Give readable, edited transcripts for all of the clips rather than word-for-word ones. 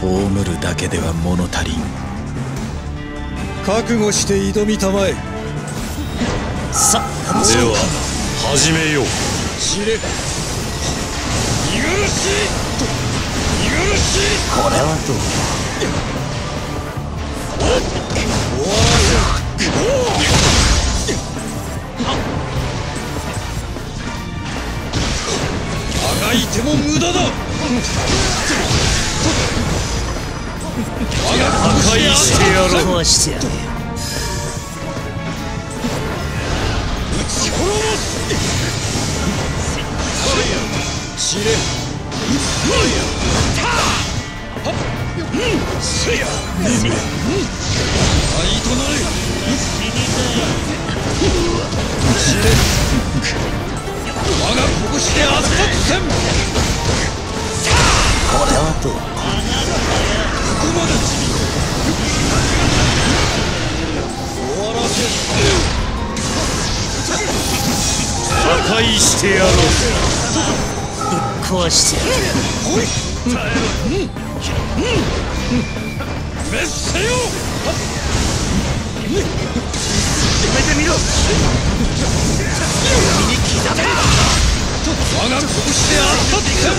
葬るだけでは物足りん。 覚悟して挑みたまえ。 さあ、 では始めよう。 知れ。見苦しい。見苦しい。 これはどうあがいても無駄だ。 破壊してやる。 壊してやる。 撃ち滅ぼす。知れ。せや。愛となれ。知れ。我が拳で圧殺せん。 これはどうここまで。終わらせ。 破壊してやろう。 ぶっ壊してやる。 おい。滅せよ。止めてみろ。耳に刻め。我が拳で圧殺せん。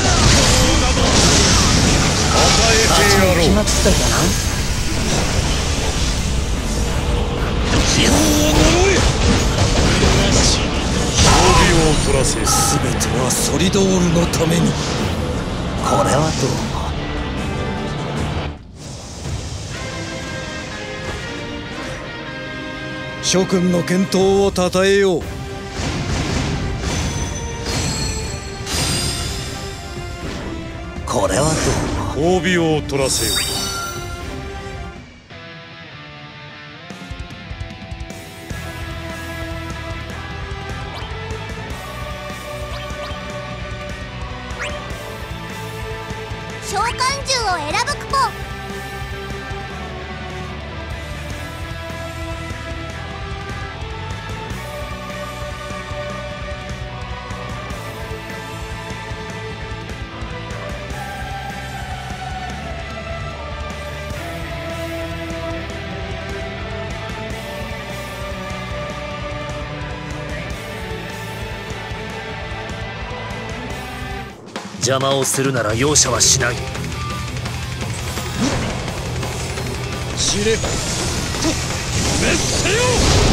与えてやろう。 決まったかな。 地方を呪え。 褒美を取らせ。 全てはソリドールのために。 これはどう諸君の健闘をたたえよう。 これはどう褒美を取らせよ。 召喚獣を選ぶクポ。 邪魔をするなら容赦はしない。 知れ。滅せよ。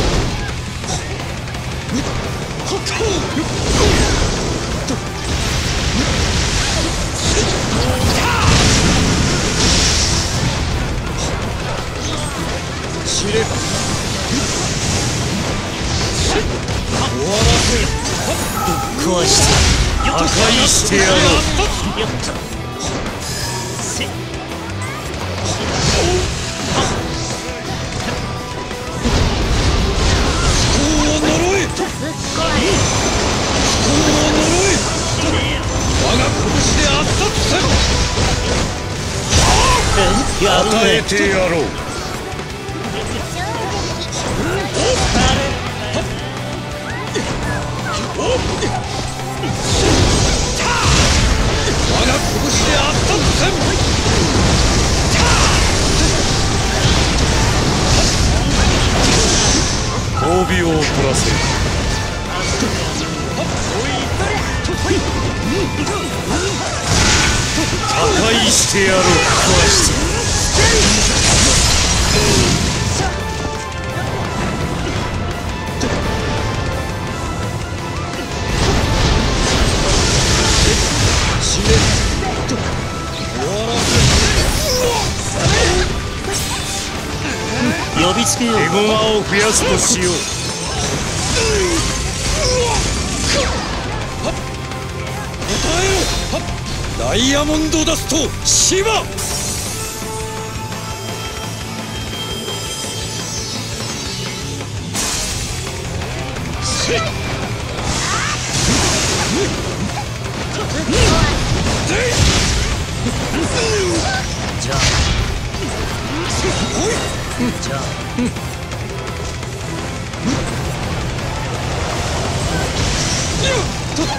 知れ。終わらせ。 ぶっ壊して破壊してやろう。 やった。せっ。 与えてやろう。 我が拳で圧殺せん。 褒美を取らせ。破壊してやろう。 壊してやる。呼びつけよう。 エゴマを増やすとしよう。 ダイヤモンドダストシバ。 じゃあじゃあ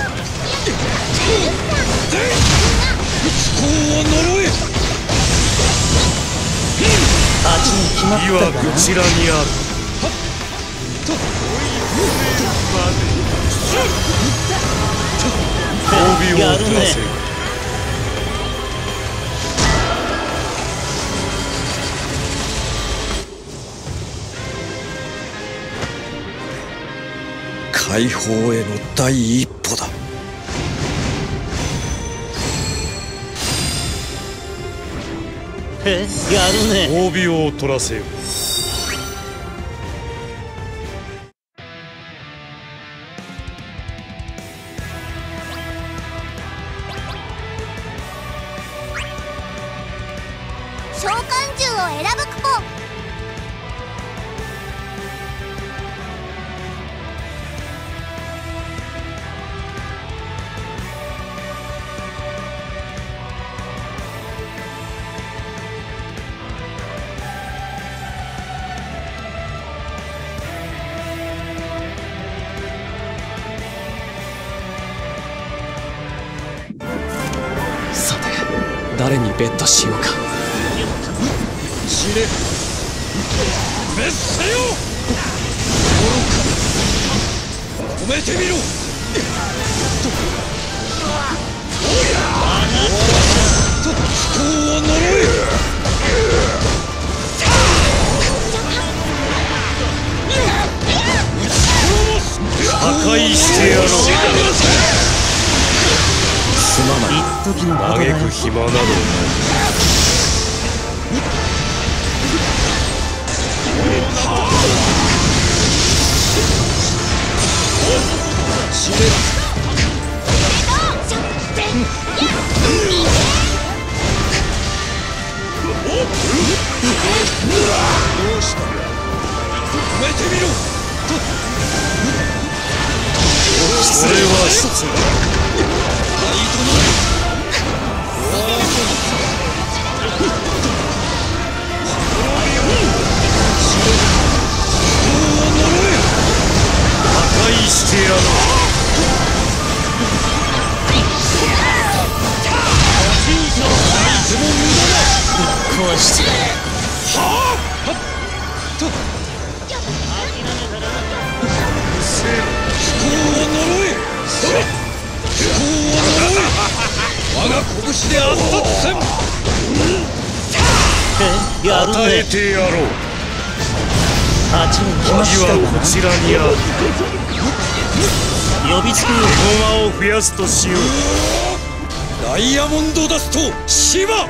不幸を呪え。 あっちに決まった今かな。 こちらにある。褒美を取らせよ。 解放への第一歩だ。 やるね。 褒美を取らせよ。 召喚獣を選ぶクポ。 さて誰にベットしようか。 死ね滅せよ。止めてみろ。不幸を呪え。 破壊してやろう。 すまない。 一時のことだよ。 嘆く暇などない。 死ね。どうした。止めてみろ。 それは失礼。破壊してやろう。 壊してやる。 我が拳で圧殺せん。 やるね。 与えてやろう。 あっちに決まった次はかこちらにある。 な。呼びつけよう。 駒を増やすとしよう。 ダイヤモンドダストシバ。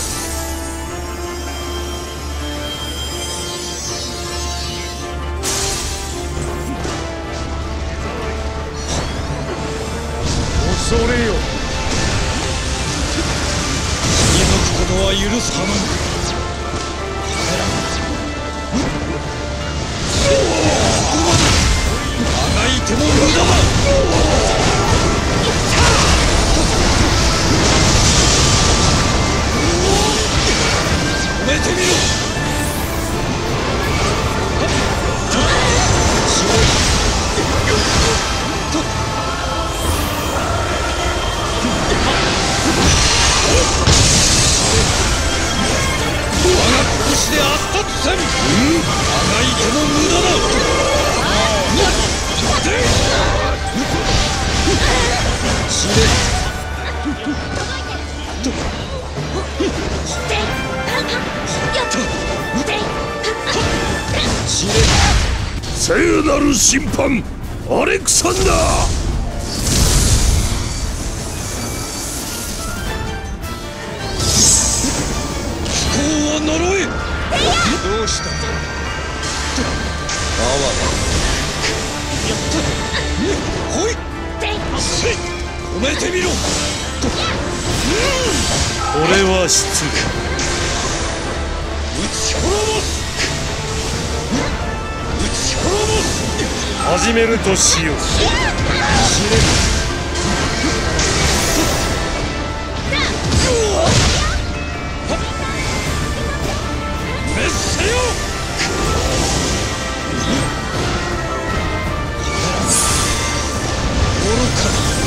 恐れよ。 退くことは許さぬ。あがいても無駄だ。止めてみろ。我が拳で圧殺せん。あがいても無駄だ。死ね。死ね。 聖なる審判アレクサンダー。 不幸を呪え。どうした。ほい。止めてみろ。 これは失礼。 撃ち滅ぼす。撃ち滅ぼす。 始めるとしよう。 死ね。滅せよ。愚かな。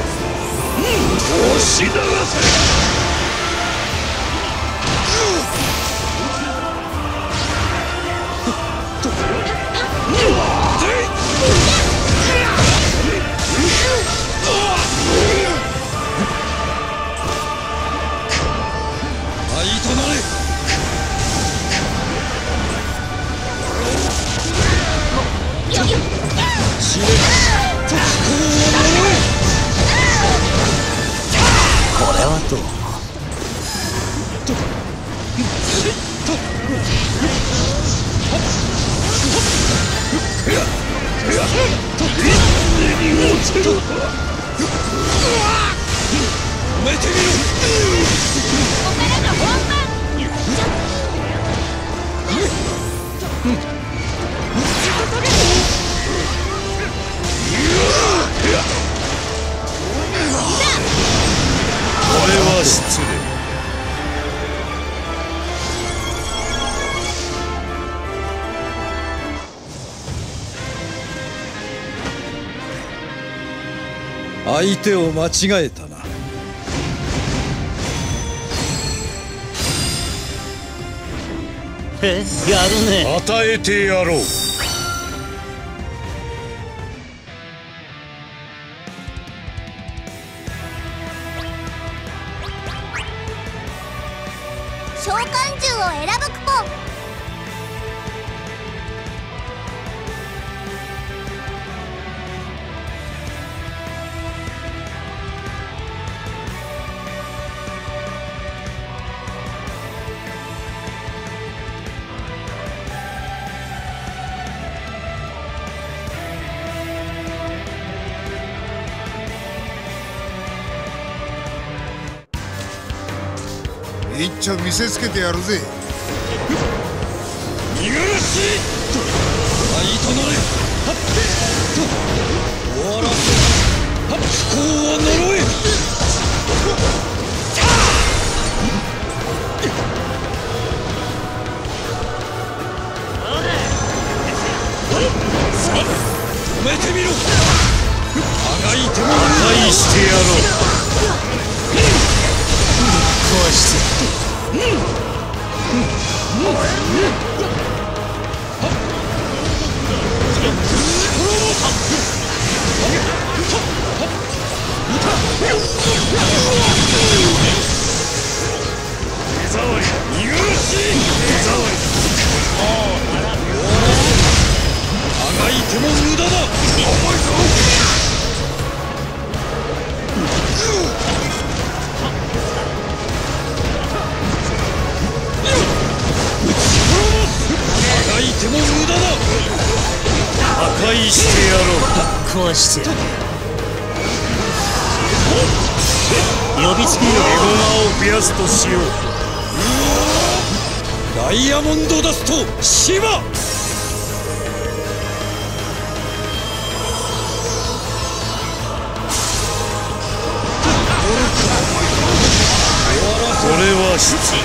押し流せ。 めてみろ。 ここからが本番。 これは失礼。 相手を間違えたな。 やるね。 与えてやろう。 召喚獣を選ぶクポ。 一丁見せつけてやるぜ。 見苦しい。愛となれ。終わらせ。不幸は呪え。止めてみろ。あがいても返してやろう。 壊してあがいても無駄だ。あがいても無駄だ。 破壊してやろう。 壊してやる。呼びつけよエゴマを増やすとしよう。 ダイヤモンドダストシバ。 これは失礼。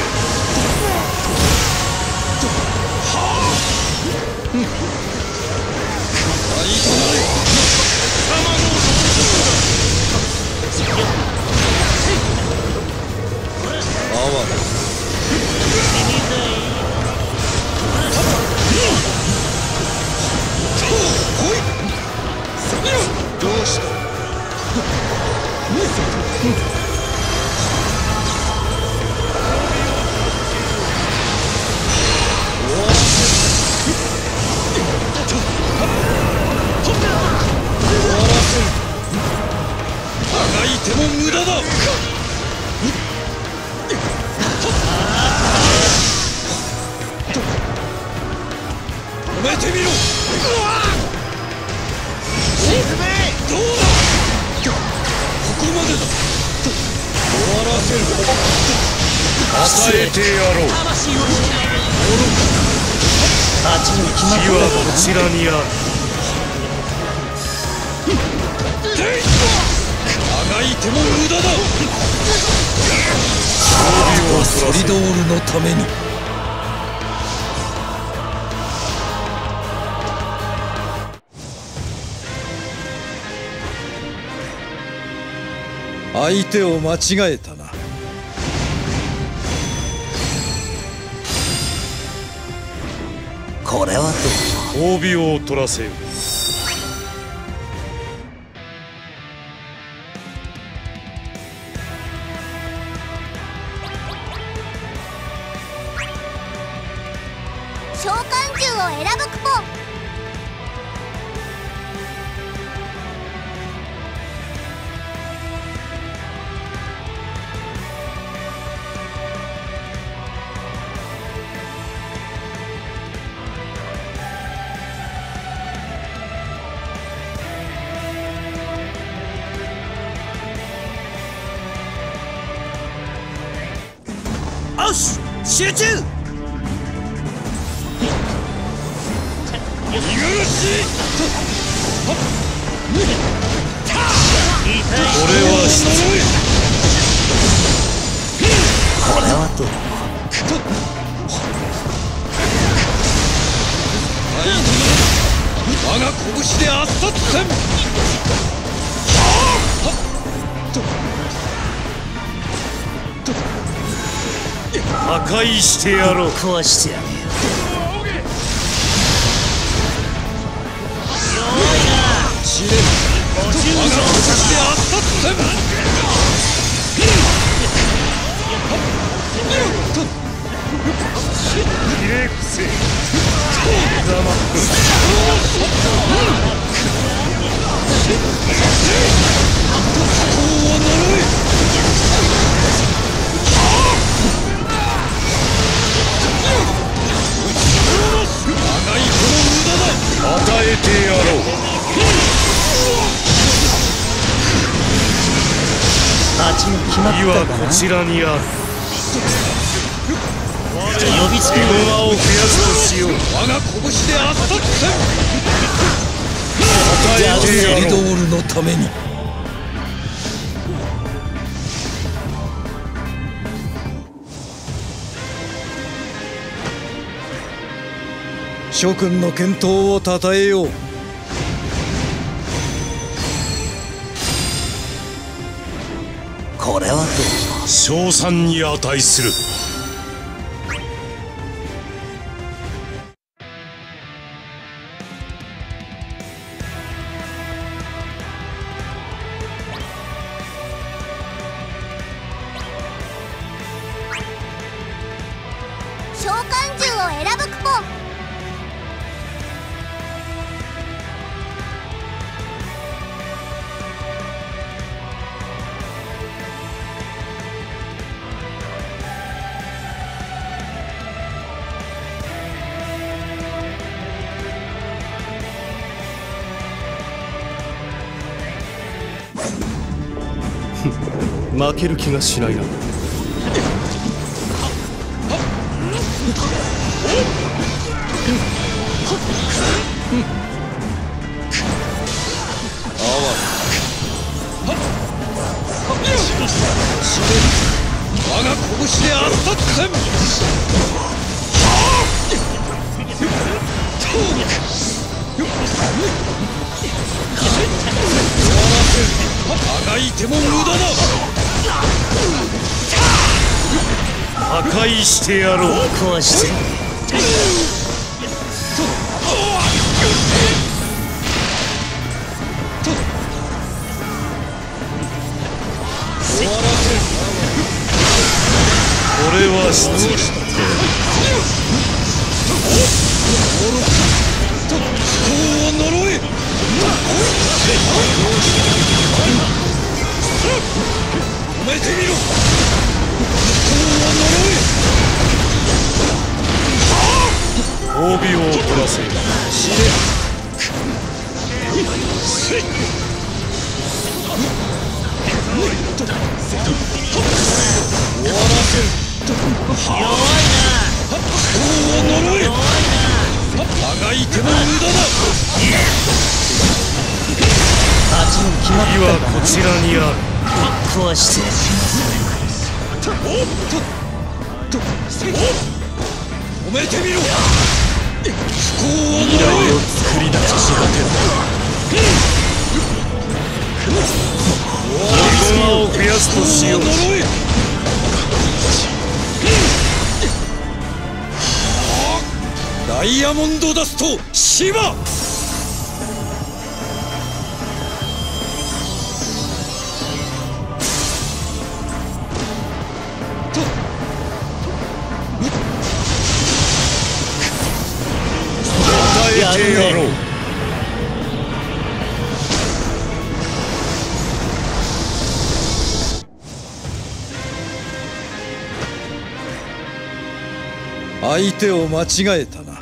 どうした。あがいても無駄だ。止めてみろ。どうだ。ここまでだ。終わらせる。 与えてやろう。 あっちに決まっ火はこちらにある。 あがいても無駄だ。 ソリドールのために。 相手を間違えたな。 これはどう褒美を取らせよう。 召喚獣を選ぶクポ。 よし集中。五十嵐これはこれはどう？ 我が拳で圧殺せん。 破壊してやろう。 壊してやるよ。 試練我が拳で圧殺せん。 ひれ伏せ与えてやろう。 勝ちに決まっ次はたかな。 こちらにある。 呼びつけウボアを増やすとしよう。 我が拳で圧殺せん。 与えてやろう。 ソリドールのために。諸君の健闘をたたえよう。 これはどう？ 称賛に値する。 召喚獣を選ぶクポ。 負ける気がしないな。 我が拳で圧殺せん。あがいても無駄だ。 破壊してやろう。 壊してやる。 これは失礼。 止めてみろ。 褒美を取らせよ。 あがいても無駄だ。 勝ちに決まっ次はたかな。 こちらにある。 壊してやる。 止めてみろ。不幸は未来を作り出しがてウボアを増やすとしよう。 ダイヤモンドダストシバ。 与えてやろう。 相手を間違えたな。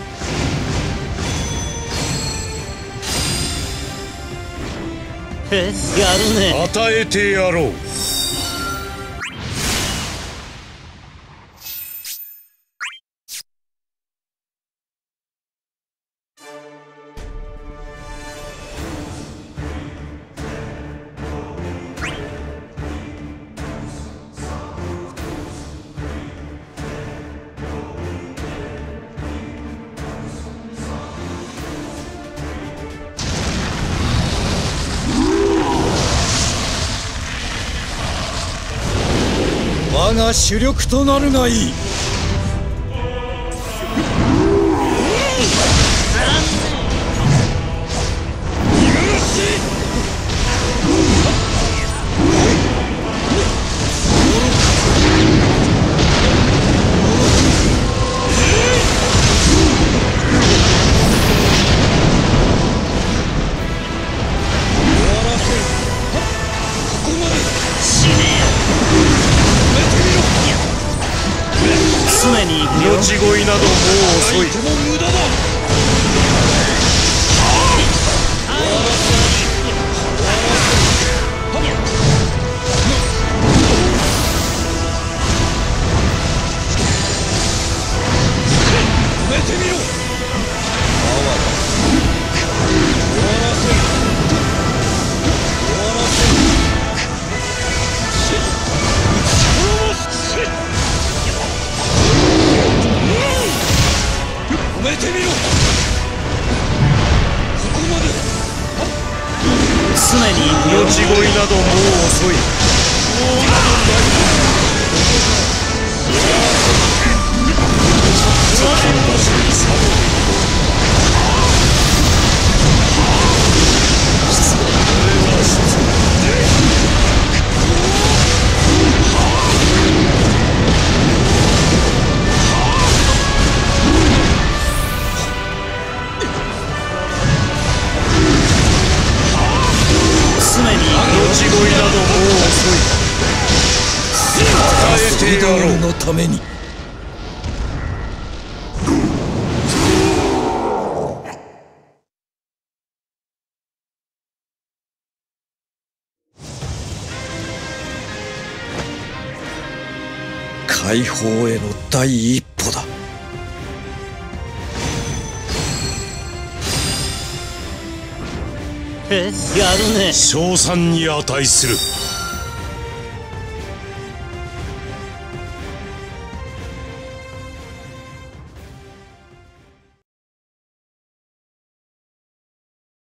やるね。 与えてやろう。 我が主力となるがいい。 命乞いなどもう遅い。命乞いなどもう遅い。ソリドールのために。解放への第一歩だ。 やるね。 称賛に値する。